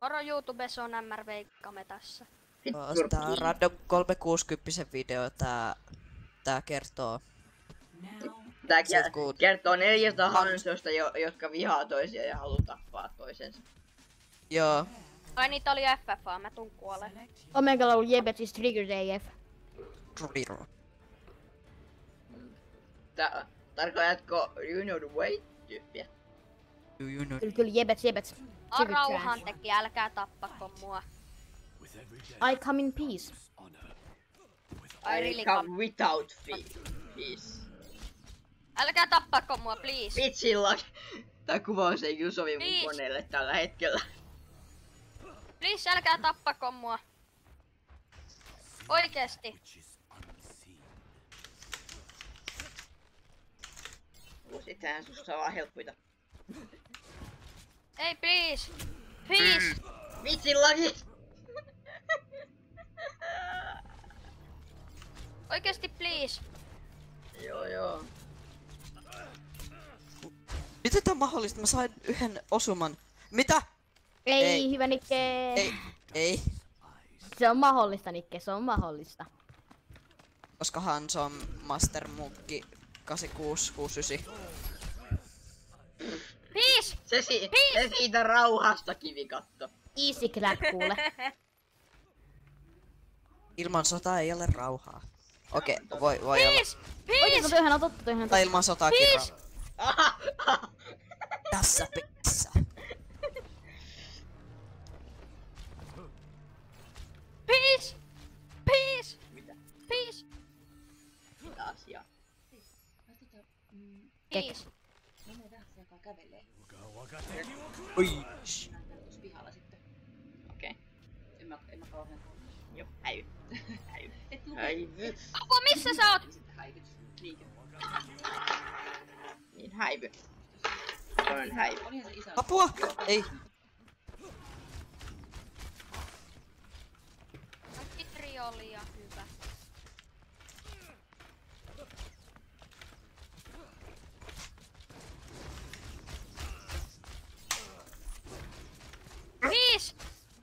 Moro YouTubessa on MR-Veikkame tässä. Tää on Random 360 video, tää kertoo. Tää kertoo 400 hansoista, jotka vihaa toisia ja haluaa tappaa toisensa. Joo. Ai niitä oli FFA, mä tuun kuoleen. Omega Low Jebet is triggered AF. Tarkoitatko you know the way -tyyppiä? Kyllä Jebet. Rauhan teki, älkää tappako mua. I come in peace. I come without peace. Älkää tappako mua, please. Pitsilla. Tää kuvaus ei kyllä sovi mun koneelle tällä hetkellä. Please, älkää tappako mua. Oikeesti. Sittenhän susta vaan helppoita. Ei, please. Please. Vitsillaki! Oikeesti, please. Joo. Miten tää on mahdollista? Mä sain yhden osuman. Mitä? Ei, hyvä Nikke. Ei. Se on mahdollista, Nikke, se on mahdollista. Koskahan se on Master Munkki 8669. Peace! Se siitä rauhasta, kivikatto. Easy clap, kuule. Ilman sotaa ei ole rauhaa. Okei, voi olla. Peace! Oikein, toihan on totta, Tai ilman sotaakin Peace! Tässä pelissä. Peace! Peace! Mitä? Peace! Mitä asiaa? Peace! Oi. Pihalla sitten. Okei. En mä kauhean. Joo, häivy. Häivy. Apua, missä sä oot? Sitten häivy. Niin häivy. Toinen häivy. Apua! Ei. Kaikki trioli ja hyvä. Peace!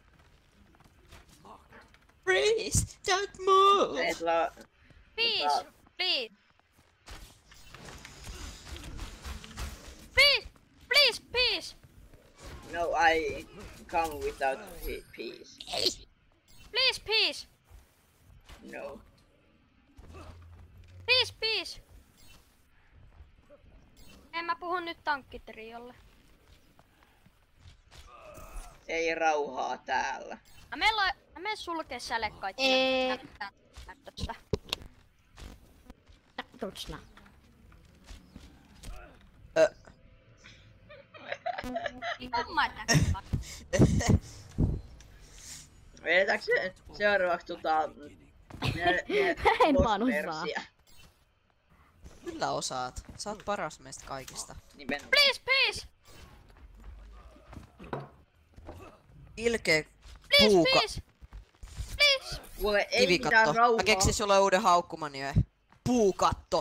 Freeze! Don't move! Peace! Please! Peace! Please, peace! No, I come without peace. Please, peace! No. Peace, peace! En mä puhu nyt tankkitriolle. Ei rauhaa täällä. Mä menen sulkee säle kaikki. Tutsna. Vedetäänkö seuraavaksi En vaan osaa. Kyllä osaat. Sä oot paras meistä kaikista. Nimenomaan. Please, please! Ilkeä Please, puuka. please! Please! Kuule, ei mitään Kivikatto. rauhaa. Mä keksin sulle uuden haukkumani jo. Puukatto.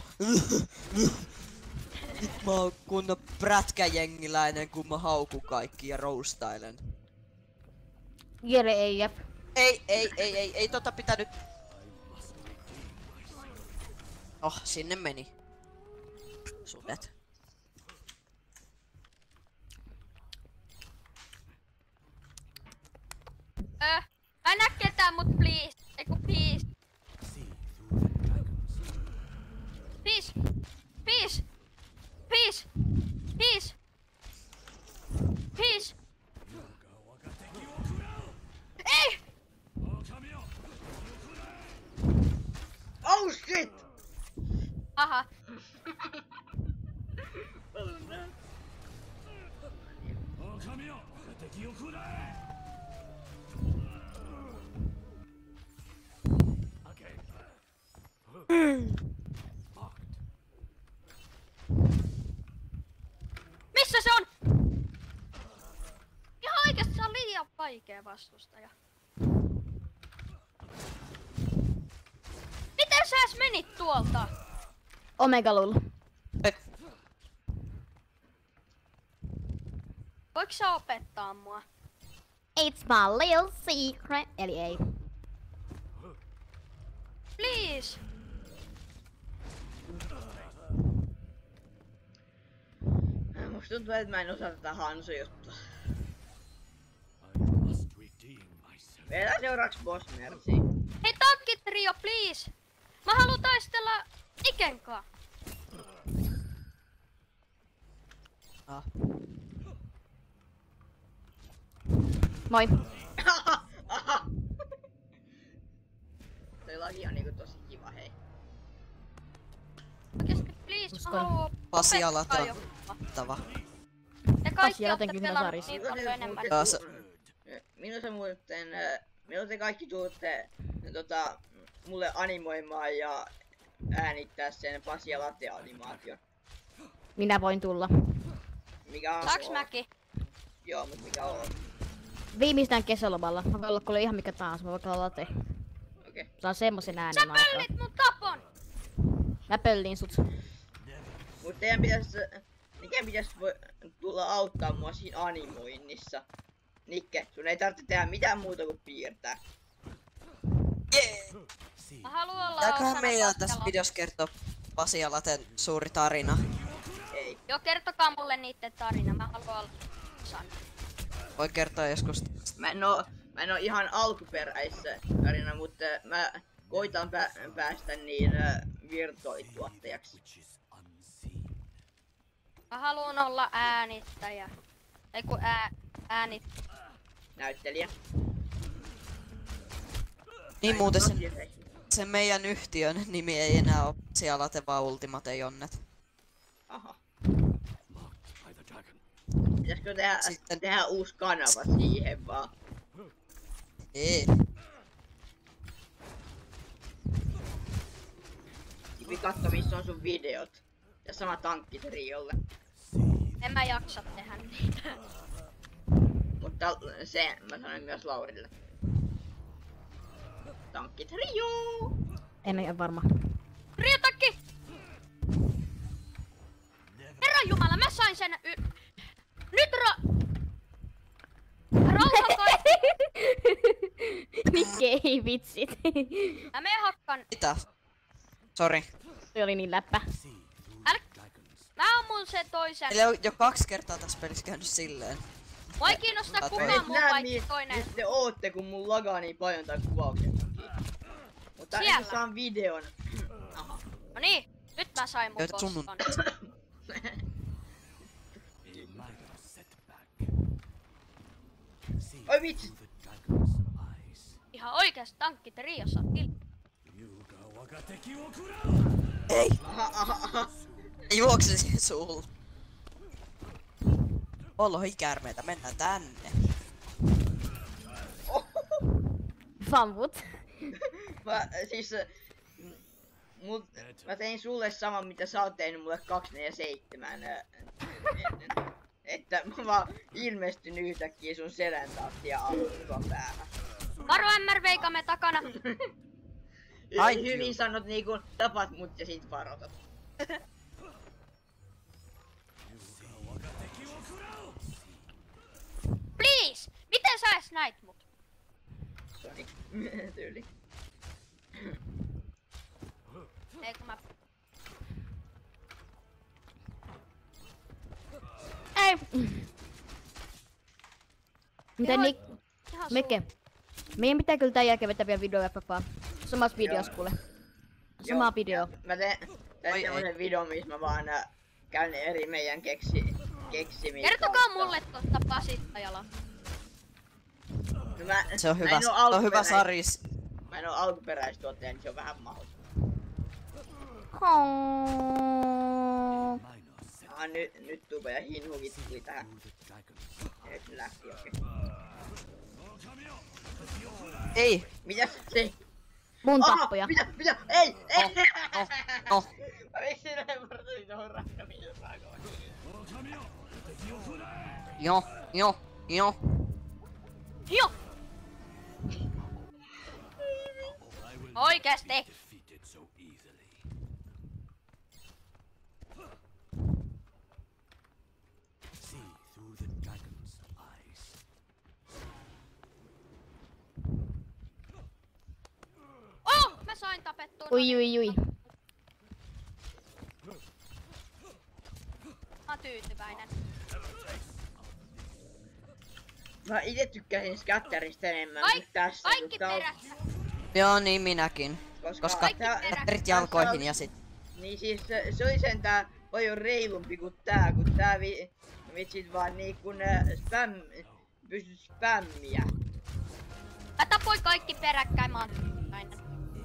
Nyt mä oon kunnon prätkäjengiläinen, kun mä haukun kaikki ja roustailen. Jere AF. Ei tota pitänyt. Oh, sinne meni. Sudet. Mä en näe ketään, mut please. Eiku please. Peace! Peace! Peace! Peace! Peace! Ei! Oh shit! Aha. Missä se on? Ihan oikeesti se on liian vaikea vastustaja. Miten sä edes menit tuolta? Omega Lul. Voitko sä opettaa mua? It's my little secret. Eli ei. Please! Musta tuntuu, että mä en osaa tätä Hansu-juttua. Vedetään seuraavaksi boss merci. Hei tankkitrio, please! Mä haluan taistella Ikenkaan. Ah. Moi. Toi laki on niinku tosi kiva, hei. Oikeesti, please, mä Uskon. haluan Pasialat opettaa on joku. otettava. Te kaikki Pasialat olette on kyllä pelannut sarissa. niin paljon enemmän. Milloin te kaikki tuutte mulle animoimaan ja äänittää sen Pasi ja Latte animaation? Minä voin tulla. Mikä on? Saaks mäkin? Joo, mut mikä on? Viimeistään kesälomalla. Mä voin olla kuule ihan mikä tahansa. Mä voin olla late. Okei. Saa semmosen Sä äänen aikaa. pöllit mun tapon! Mä pöllin sut. Mut mikä pitäis tulla auttaa mua siinä animoinnissa? Nikke, sun ei tarvitse tehdä mitään muuta kuin piirtää. Jee! Mä haluan olla Pitääköhän osana meidän tässä Paskalaa. videossa kertoa Pasi ja Laten suuri tarina? Ei. Joo, kertokaa mulle niitten tarina. Mä haluan olla osana. Voi kertoa joskus. Mä en oo ihan alkuperäisessä tarina, mutta mä koitan päästä niin virtuaalituottajaksi. Mä haluan olla äänittäjä. Ei kun Näyttelijä. Niin muuten No, sen meidän yhtiön nimi ei enää oo Pasi ja Late, vaan Ultimate Jonnet. Aha. Pitäisikö Sitten- tehdä uusi kanava siihen vaan? Ei. Kivi katso missä on sun videot. Ja sama tankkitriolle. En mä jaksa tehdä niitä. Mutta se mä sanoin myös Laurille. Tankkitrio! En ole varma. Riotakki! Herran jumala, mä sain sen Nyt Rauha kaikki! Nikke ei vitsit. Mä menen hakkaan. Mitä? Sori. Se oli niin läppä. Mä ammun sen toisen. Meillä on jo 2 kertaa tässä pelissä käynyt silleen. Mua ei kiinnosta Mä kukaan Et muu näe paitsi toinen. missä te ootte kun mun lagaa niin paljon tai kuvauksen takia. Mutta Siellä. nyt saan videon. Aha. No niin, nyt mä sain mun Joita sun bosson. Oi vitsi! Ihan oikeesti tankkit Riossa. Ei! Aha, aha, aha. Juokse siihen suuhun. Olohikäärmeitä, mennään tänne. Famvut. Mä tein sulle saman mitä sä oot tehnyt mulle 247 ennen. Että mä vaan ilmestyn yhtäkkiä sun selän taakse ja ammun sua päähän. Varo MR-veikamme takana. Ai Hyvin sanot niinku tapat mut ja sit varotat. Please! Miten sä edes näit mut? Soni. Tyyli. Eikö mä... Ei. Miten Joo, Nik... Ihan Mekke. Meidän pitää kyllä tän jälkeen vetää vielä videoja samassa videossa kuule. Sama Joo, video. ja mä teen Oi, semmosen videon missä mä vaan käyn eri meidän keksimiä. Kertokaa mulle tosta pasittajalla. No Se on mä hyvä, en oo se on hyvä alkuperäis- saris. Mä en oo alkuperäistuottaja, niin se on vähän mahdollista. Nyt Tuuba ja Hinhukit tuli tähän. Nyt ne lähti okei. Ei! Mitäs se? Mun Aha, tappoja. Mitä? Ei! Ei! No. Mä miksi näin varsin tohon rakkaamisen raakoon? Joo. Jo! Oikeesti! sain tapettua. Ui ui ui. Mä oon tyytyväinen. Mä ite tykkäsin Scatterista enemmän Kaik- kuin tässä. Kaikki kun tää on- perässä. Joo, niin minäkin. Koska Kaikki tää- perässä. Scatterit jalkoihin ja sit... Niin siis se oli sentään paljon reilumpi kuin tää, kun tää vitsit vaan niin kun pystyt spämmiä. Mä tapoin kaikki peräkkäin, mä oon tyytyväinen.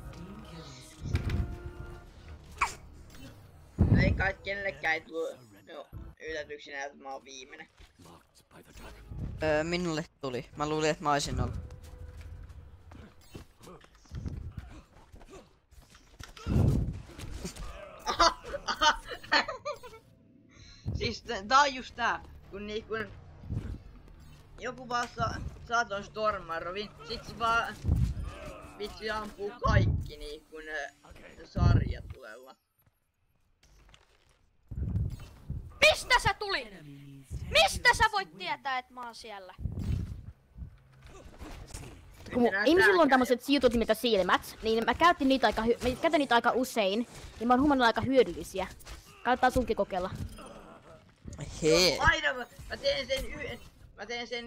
Ei kai kenellekään ei tullut yllätyksenä, että mä oon viimeinen. Minulle tuli. Mä luulin, että mä olisin ollut. Siis tää on just tää, kun joku vaan saa ton Stormmarrovin, sit se vaan vitsi ampuu kaikki niin kun sarjatulella. Mistä sä tulit? Mistä sä voit tietää, että mä oon siellä? Kun ihmisillä on tämmöiset jutut nimeltä silmät, niin mä käytän niitä aika usein, niin mä oon huomannut aika hyödyllisiä. Kannattaa sunkin kokeilla. Hei. Aina mä teen sen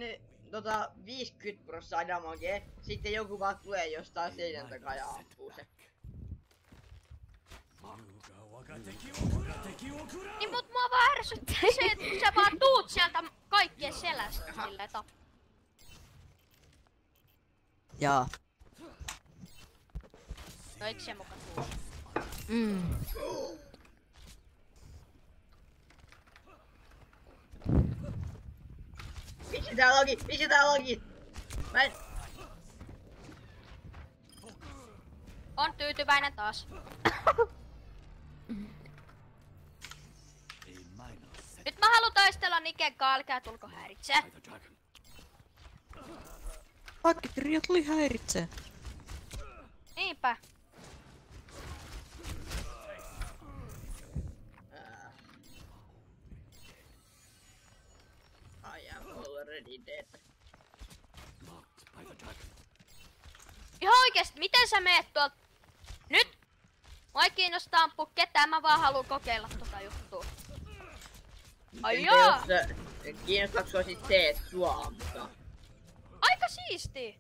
50% damagea, sitten joku vaan tulee jostain seinän takaa ja ampuu se. Niin mut mua vaan ärsyttää se, että kun sä vaan tuut sieltä kaikkien selästä silleen Jaa. No eikö se muka tuu? Miksi tää logi? Mä en... On tyytyväinen taas. Nyt mä haluan taistella Niken kanssa, älkää tulko häiritsee. Pakkikirjat häiritsee. Niinpä. I am already dead. Ihan oikeesti, miten sä meet tuolta? Nyt! Mua ei kiinnosta ampua ketään, mä vaan haluan kokeilla tota juttua. Ai Entä jaa! jos kiinnostaako sua sit se, et sua ammutaan? Aika siisti!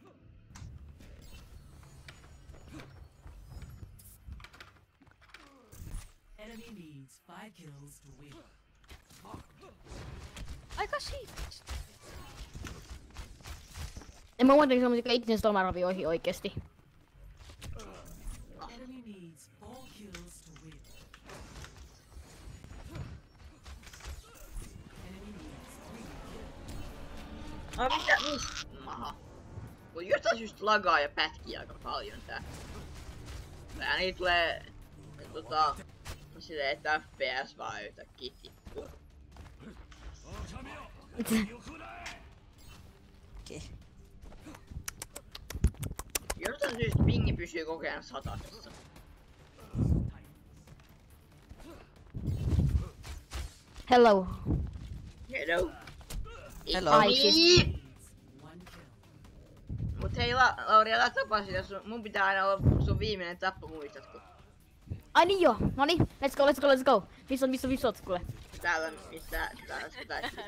Enemy needs 5 kills to win. Aika siisti. En mä muuten semmosia ikinä Stormmarrovioihin oikeesti. Enemy needs 4 kills to win. Enemy needs 3 kills. No mitä? Maha. Mut jostain syystä lagaa ja pätkii aika paljon tää. Tää niin tulee... Silleen, että FPS vaan yhtäkkiä tippuu. Okei. Jostain syystä pingi pysyy koko ajan satasessa. Hello. Hello. Hello. Ai siis. Mut hei Lauri, älä tapa sitä, mun pitää aina olla sun viimeinen tappo, muistatko? Ai niin joo. Noniin. Let's go. Missä oot kuule? Täällä missä täällä se taistelu.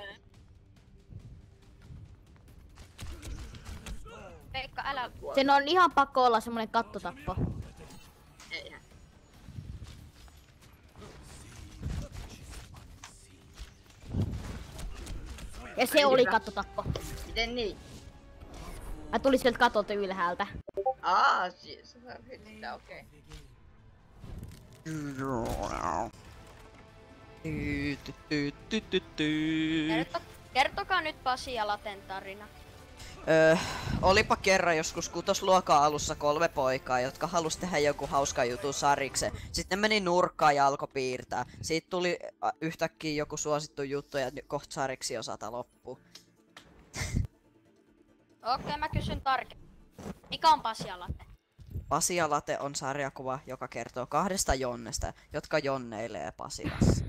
Veikka, älä... Sen on ihan pakko olla semmonen kattotappo. Eihän. Ja se oli kattotappo. Miten niin? Mä tulin sieltä katolta ylhäältä. Siis sä tarvitset sitä, okei. Kertokaa nyt Pasi ja Laten tarina. Olipa kerran joskus kutosluokan alussa 3 poikaa, jotka halus tehdä joku hauska jutun sariksen. Sitten meni nurkkaan ja alkoi piirtää. Siitä tuli yhtäkkiä joku suosittu juttu ja kohta sariksi osata loppuu. Okei, mä kysyn tarkemmin. Mikä on Pasi ja Late? Pasi ja Late on sarjakuva, joka kertoo 2 Jonnesta, jotka jonneilee Pasilassa.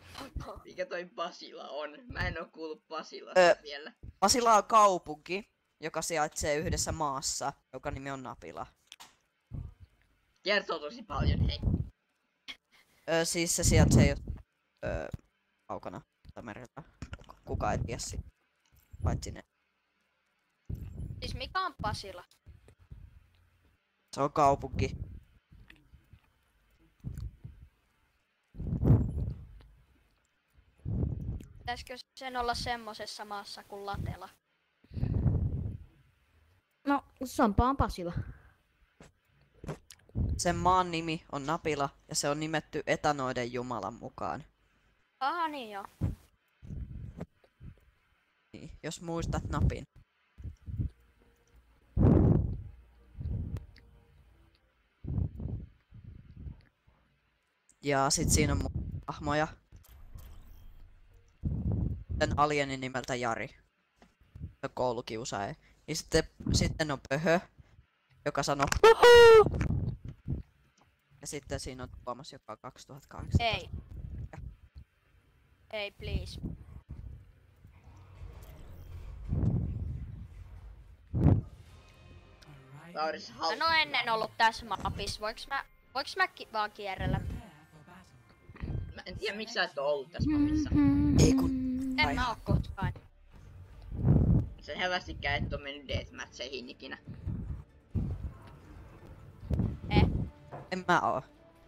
Mikä toi Pasila on? Mä en oo kuullut Pasilasta vielä. Pasila on kaupunki, joka sijaitsee yhdessä maassa, joka nimi on Napila. Kertoo tosi paljon, hei. Siis se sijaitsee kaukana merellä. Kuka ei tiedä siitä. Paitsi ne. Siis mikä on Pasila? Se on kaupunki. Pitäisikö sen olla semmosessa maassa kuin Latela? No, Sampa on Pasila. Sen maan nimi on Napila ja se on nimetty etanoiden jumalan mukaan. Aha, niin joo. Niin, jos muistat napin. Ja sit siinä on hahmoja. Sen alienin nimeltä Jari. Se on koulukiusaaja. Ja sitten on Pöhö, joka sanoo Huhu! Ja sitten siinä on Tuomas, joka on 2008. Ei. Ei, please. Arriving. Lauris, Mä en oo ennen ollut tässä mapissa. Voiks mä vaan kierrellä? Prepare for battle. Mä en tiedä miksi sä et oo ollut tässä mapissa. Ei kun En mä oo koskaan. Sen hävästikään et oo mennyt deathmatcheihin ikinä. en mä oo.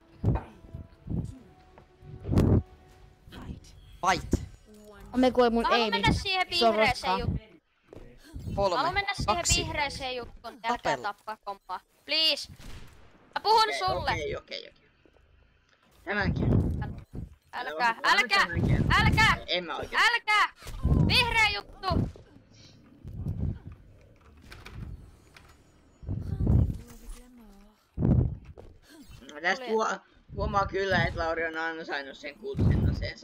Fight. Fight. Me kuule mun Mä haluan Eemi. mennä siihen Se on vihreeseen roskaa. juttuun. Mä 3, haluan mennä siihen 2. vihreeseen juttuun. Älkää Tapella. tappaa komppaa. Please. Mä puhun sulle. Okei. Tämän kerran. Älkää. Tämän kerran. Älkää. En mä oikein. Älkää. Vihreä juttu. Tästä huomaa kyllä, että Lauri on ansainnut sen kultaisen aseensa.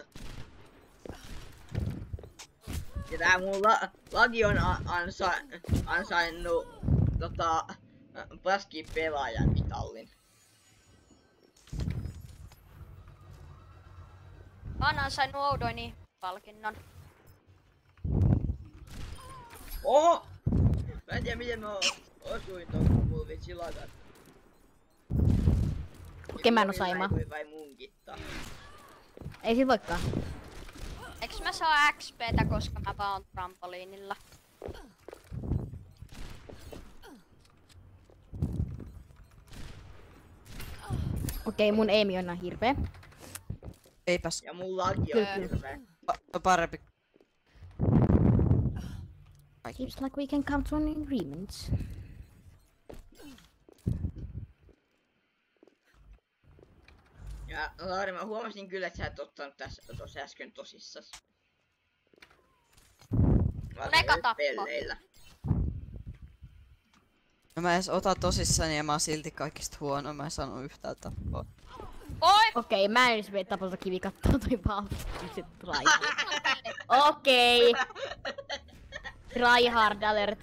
Ja tää mun lagi on ansainnut paskin pelaajan mitallin. Mä oon ansainnut oudoini palkinnon. Oho! Mä en tiedä miten mä osuin ton, kun mulla vitsi lagat. Okei, mä en osaa aimaa. Vai munkittaa. Ei sit voikaan. Eiks mä saa XPtä, koska mä vaan oon trampoliinilla? Okei, mun Eemi on ihan hirveä. Eipäs. Ja mun lagi on Kyllä. hirveä. Parempi. Kaikki. Seems like we can count on agreements. Ja Lauri, mä huomasin kyllä, että sä et ottanut tossa äsken tosissas. Mega tappo. Pelleillä. No mä edes ota tosissani ja mä oon silti kaikista huono. Mä en saanut yhtään tappoa. Oi! Okei, mä en edes mene tapossa kivi kattoo toi vaan. Se tryhard. Okei. Tryhard alert.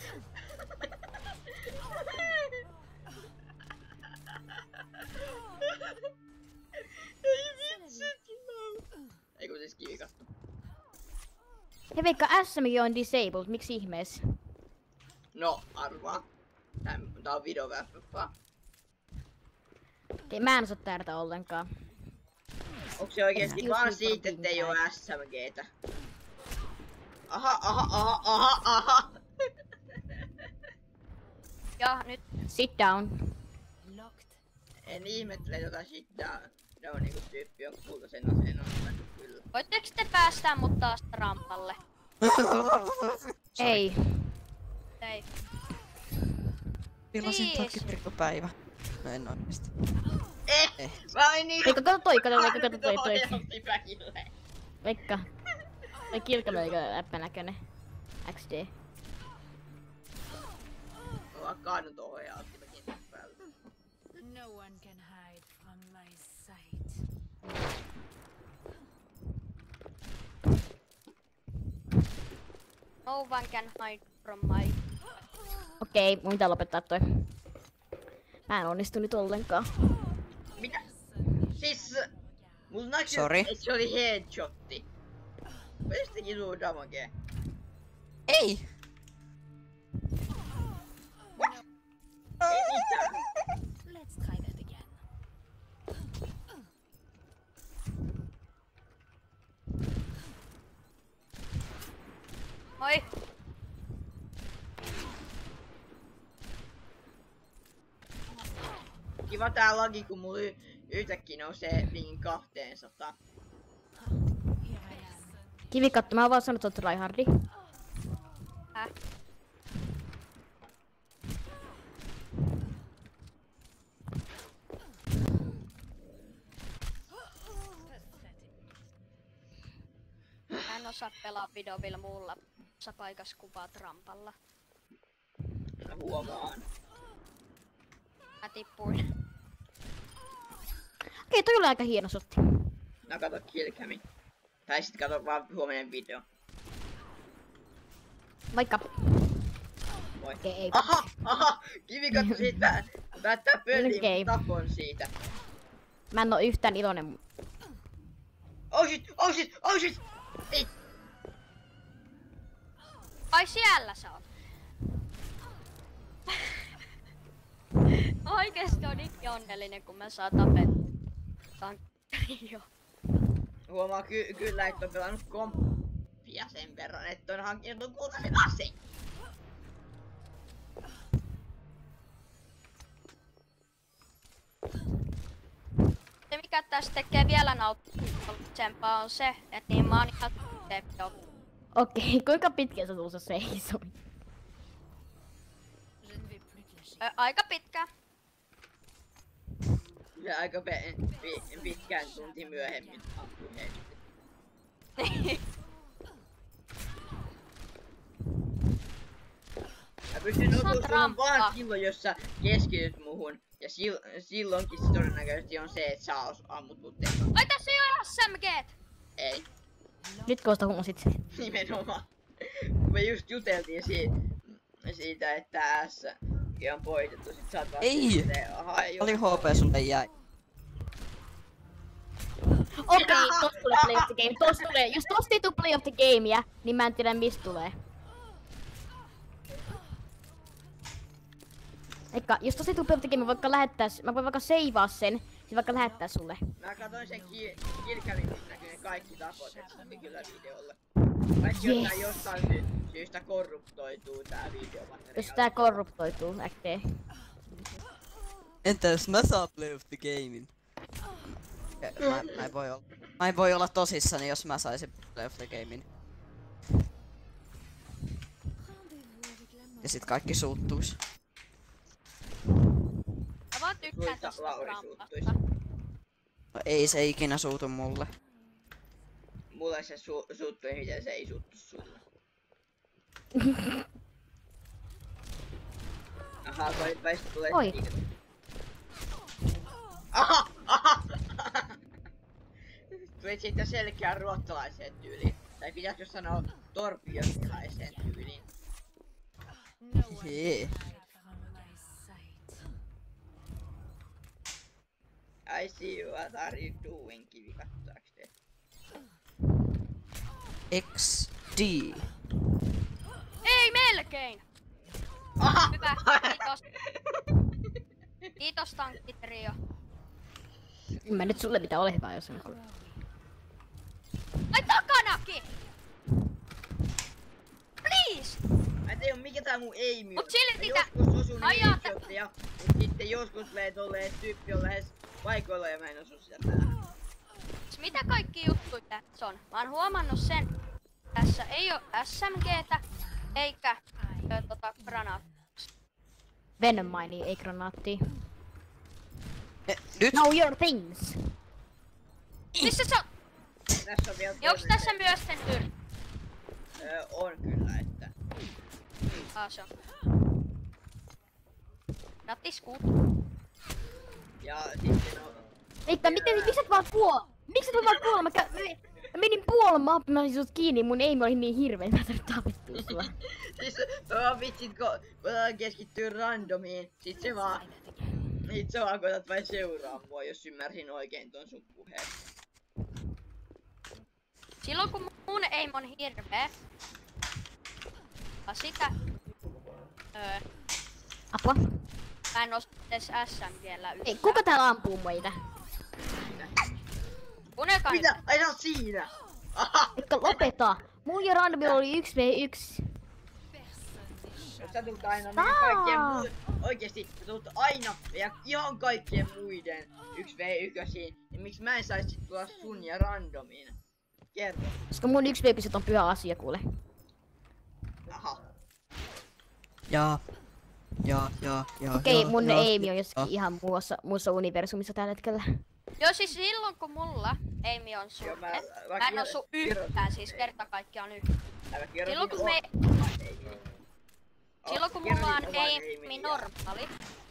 Ei vitsi. Eiku siis kivikattu. Hei Veikka, SMG on disabled, miksi ihmeessä? No, arvaa. Tää on videoväppää. Okei, mä en osaa tärtä ollenkaan. Onko se oikeesti Excuse vaan me siitä, for ettei being oo SMGtä? Aha. Ja nyt Sit down. Locked. En ihmettele tota shit down niinku tyyppi on kultaisen aseen ottanut kyllä. voitteko te päästää mut taas rampalle? Ei. Ei. Pilasin Please. takipirkkupäivä. No en oikeesti. Mä en niin... Veikka, kato toi. Ohjautti väkille. Veikka. Toi kirkkamelkä läppänäkönen. XD. Mulla kaadun tuohon ohjautti väkille päälle. No one can hide from my sight. No one can hide from my... Okei, mun pitää lopettaa toi. Mä en onnistu nyt ollenkaan. Mitä? Siis... Mulla näkyy, Sori. että se oli headshotti. Mä just tekin suu damagea. Ei! Ei mitään. Let's try that again. Moi. Kiva tää lagi, kun mulla yhtäkkiä nousee pingin 200. Here I am. Kivikatto, mä oon vaan sanonut, että oot tryhardi. Mä en osaa pelaa videovilla muulla paikassa kuvaa trampalla. Mä huomaan. Mä tippuin. Okei, toi oli aika hieno sotti. No kato killcami. Tai sit kato vaan huominen video. Vaikka. Voi. Okei, ei. Aha! Kivikatto siitä päättää pölliin, Okei. mutta tapon siitä. Mä en oo yhtään iloinen. Oh shit! Oh shit! Oh shit! Ei! Ai siellä sä oot. Oikeesti on niin onnellinen, kun mä saan tapettua. Jo. Huomaa kyllä, että on pelannut komppia sen verran, että on hankkinut kultaisen aseen. Se mikä tässä tekee vielä nauttimisempaa on se, että niin mä oon ihan Okei, kuinka pitkä sä tuossa seisoi? aika pitkä. Ja aika pitkään tunti myöhemmin ampui heitä. Mä pystyn nukumaan vaan silloin, jos sä keskityt muhun. Ja silloinkin se todennäköisesti on se, että sä ammut mut tekoon. Ai tässä ei ole SMGt! Ei, Nyt koosta huomasit. nimenomaan. Me just juteltiin siitä, että S on poistettu. Sit sä oot vaan Ei! silleen, aha, ei oo. Paljon HP sulle jäi? Okei, tossa tulee play of the game. Tossa tulee. Jos tossa ei tuu play of the gamea, niin mä en tiedä mistä tulee. Eikä, jos tossa ei tuu play of the game, mä voin vaikka seivaa sen, sit vaikka lähettää sulle. Mä katsoin sen Killcamin, missä näkyy ne kaikki tapot, että se oli kyllä videolle. Vaikka Yes. jostain syystä korruptoituu tää videomateriaali. Jos tää korruptoituu äkkiä. Entä jos mä saan play of the gamein? Mä en voi olla tosissani, jos mä saisin play of the gamein. Ja sit kaikki suuttuis. Mä vaan tykkään Luita tosta Lauri trampasta. suuttuisi. No ei se ikinä suutu mulle. Mulle se suuttui, miten se ei suuttu sulle. Ahaa, koitpäistä tulee Oi. Aha! Aha! Tulit siitä selkeään ruotsalaiseen tyyliin. Tai pitäisikö sanoa torpiolaiseen tyyliin. No one Jee. can hide from my sight. I see you, what are you doing, kivikattoaks te? XD. Ei melkein! Aha! Hyvä, kiitos. Kiitos tankkitrio. En mä nyt sulle mitä ole hyvä, jos on. Ai takanakin! Please! Mä en tiedä mikä tää mun aimi on. Mut silti Mä tää- joskus osun Ajaa tä- headshotteja, mut sitten joskus tulee tolleen tyyppi on lähes paikoilla ja mä en osu sitä päähän. Mitä kaikki juttuja tässä on? Mä oon huomannut sen. Tässä ei oo SMGtä eikä granaat. Venom mine, ei granaattia. Nyt? Know your things! Missä se on? Tässä on vielä Onks toinen tässä se- myös sen tyr? On kyllä, että... Se on. Rattiskuut. Ja sitten on... Eikä, miksi et vaan Miksi et vaan puola? Mä menin puolamaan, mä olin sut kiinni, mun aim oli niin hirveä, mä tarvitsin tapettua sua. Siis mä vaan vitsit, kun keskittyy randomiin, sit se vaan koetat vain seuraa mua, jos ymmärsin oikein ton sun puheen. Silloin kun mun aim on hirveä. Ja sitä... Apua. Mä en oo edes SM vielä Ei, kuka täällä ampuu meitä? Unekai. Mitä? Ai sä oot siinä! Aha! Eikö lopeta? Mulla ja Randomilla oli 1v1. Jos sä tulet aina meidän kaikkien muiden... Oikeesti, sä tulet aina meidän ihan kaikkien muiden 1v1, niin miksi mä en sais sit tulla sun ja Randomin? Kerro. Koska mun 1v1 on pyhä asia, kuule. Aha. Jaa. Okei, mun aimi on jossakin ihan muussa universumissa tällä hetkellä. Joo, siis silloin kun mulla Amy on Joo, suhde, mä en osu yhtään, siis kerta kaikkiaan yhtään. Silloin kun me... Silloin kun mulla on Amy normaali,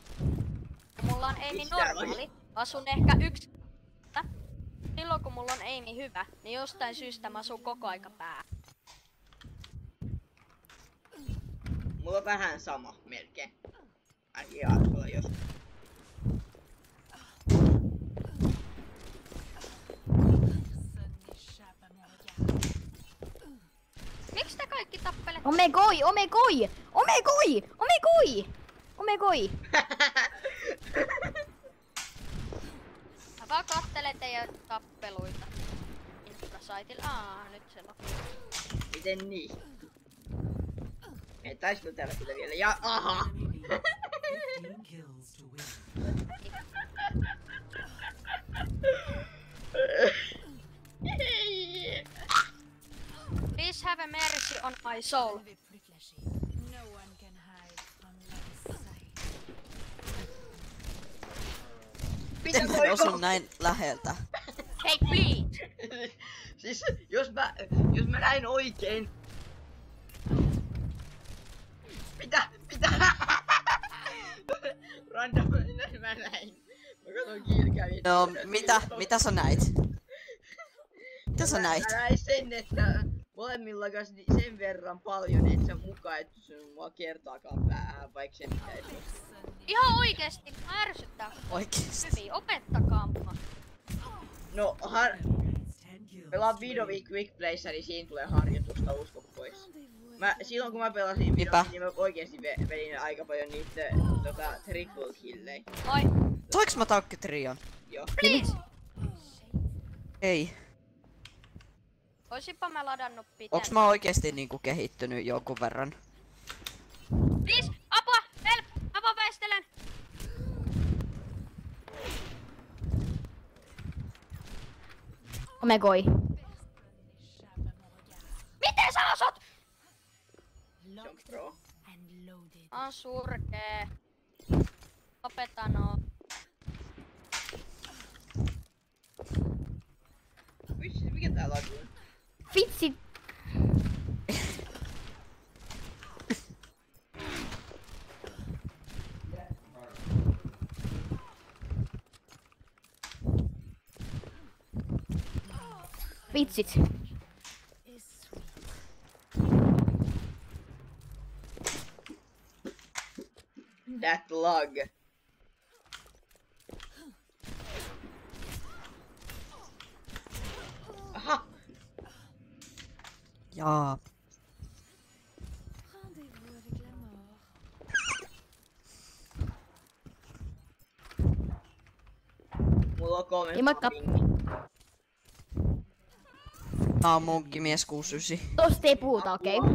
asun ehkä yksi. Silloin kun mulla on Amy hyvä, niin jostain syystä mä asun koko aika pää. Mulla on vähän sama, melkein. Ainakin Arkolla jos. Miksi te kaikki tappelette? Omegoi! Omegoi! Omegoi! Omegoi! Omegoi! Mä vaan kattelen teidän tappeluita. Infosaitilla. Nyt se loppuu. Miten niin? Ei taisteltella kyllä vielä. Ja aha! Please have a mercy on my soul. No one can hide from my sight. Miten mä en osun näin läheltä? Hey, please! Siis jos mä näin oikein. Mitä? Random, mä näin. Mä katon kiilkävin. No, mitä sä näit? Mitä sä näit? Mä näin sen, että molemmilla kanssa sen verran paljon, et sä mukaan et sun mua kertaakaan päähän, vaikka se pitäisi. Ihan oikeesti, mä ärsyttää. Oikeesti. Hyvin, opettakaa mua. No, pelaan Vidovi Quick Playssa, niin siinä tulee harjoitusta, usko pois. Silloin kun mä pelasin Vidovi, niin mä oikeesti vedin aika paljon niitä triple killejä. Moi. Saanko mä tankkitrion? Joo. Please! Ei. Oisinpa mä ladannut pitää. Onks mä oikeesti niinku kehittynyt jonkun verran? Please! Apua! Help! Mä vaan väistelen! Omegoi. Miten sä asut? Se on pro. And loaded. Mä oon surkee. Lopeta noo. Vitsi, mikä tää lagu on? Vitsi! Vitsit. Is sweet. That lug. Aha! Jaa. Rendez-vous avec la mort. Mulla on 3 Ei moikka. pingi. Tää on munkkimies 69. Tosta ei puhuta, okei? Okay?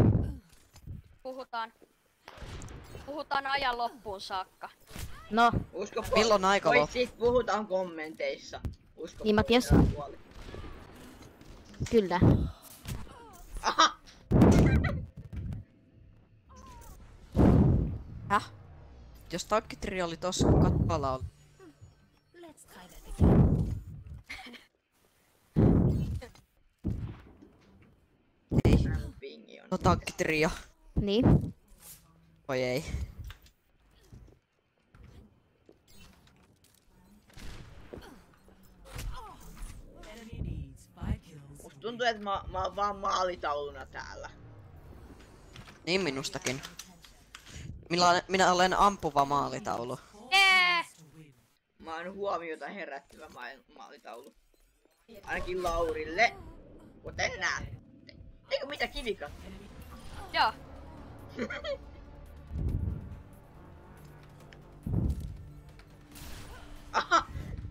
Puhutaan ajan loppuun saakka. No, Usko Milloin aika Voit loppu? sit puhutaan kommenteissa. Usko Niin, Matias. puoli. kyllä. Aha! Häh? Jos tankkitri oli tossa, kun kattoala oli. Let's try that again. Ei. Mun pingi on. No tankkitrio. Niin. Voi ei. Musta tuntuu, että mä oon vaan maalitauluna täällä. Niin minustakin. Minä olen ampuva maalitaulu. Mä oon huomiota herättävä maalitaulu. Ainakin Laurille. Kuten näette. Eikö mitä kivika? Joo. Aha!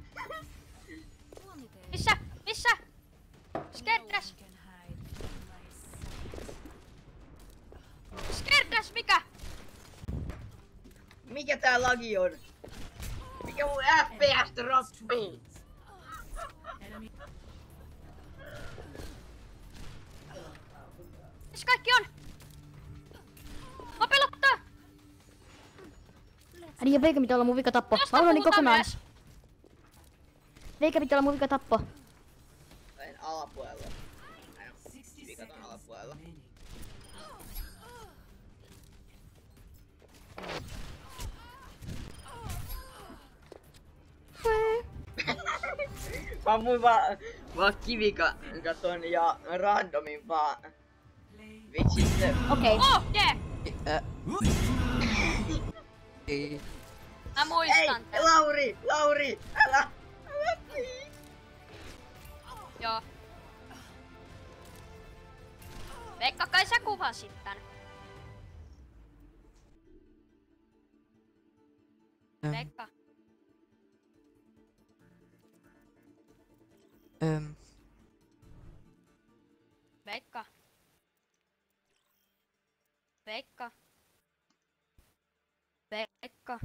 Missä? Missä? Skerträs! Can hide from my sight. Skerträs, mikä? Mikä tää lagi on? Mikä mun FPS droppii? Enemy Missä kaikki on? Mä pelottaa! Niin ja Veikä pitää olla mun vika tappo. Josta Mä unohdin puhutaan kokonaan. myös. Veikä pitää olla mun vika tappo. Olen alapuolella. Vikat on alapuolella. Mä ammuin vaan kivikaton ja randomin vaan. Vitsi se. Okei. Oh, yeah! Ei. Mä Ei! muistan tän. Lauri! Älä! Joo. Veikka, kai sä kuvasit tän. Veikka. Veikka. Veikka. Veikka.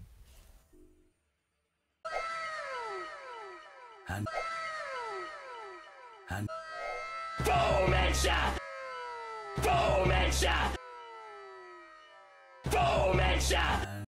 Boom headshot! Boom headshot! Boom headshot!